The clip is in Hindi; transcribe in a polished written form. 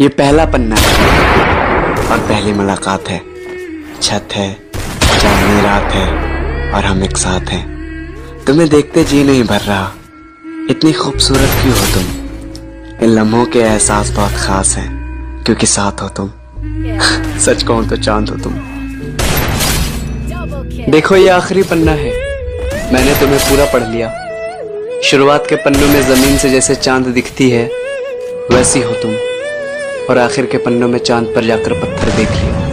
ये पहला पन्ना है और पहली मुलाकात है। छत है, चांदनी रात है और हम एक साथ हैं। तुम्हें देखते जी नहीं भर रहा, इतनी खूबसूरत क्यों हो तुम। इन लम्हों के एहसास बहुत खास हैं क्योंकि साथ हो तुम। सच कहूं तो चांद हो तुम। देखो ये आखिरी पन्ना है, मैंने तुम्हें पूरा पढ़ लिया। शुरुआत के पन्नों में जमीन से जैसे चांद दिखती है वैसी हो तुम, और आखिर के पन्नों में चांद पर जाकर पत्थर देख लिया।